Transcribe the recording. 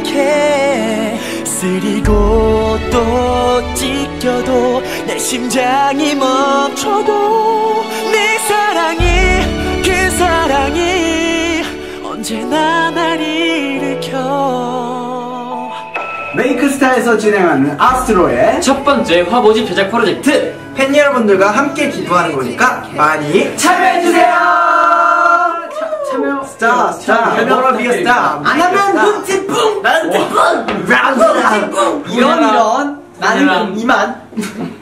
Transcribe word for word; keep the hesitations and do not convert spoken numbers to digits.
생각해. 쓰리고 또 찢겨도 내 심장이 멈춰도 네 사랑이 그 사랑이 언제나 날 일으켜. 메이크스타에서 진행하는 아스트로의 첫 번째 화보지 제작 프로젝트, 팬 여러분들과 함께 기부하는 거니까 많이 참여해주세요. 참여 스타 스타 뭐라 비가 스타 안 하면 눈치 뿡 나한테 뿡 라운드 뿡 이런 이런 나는 이만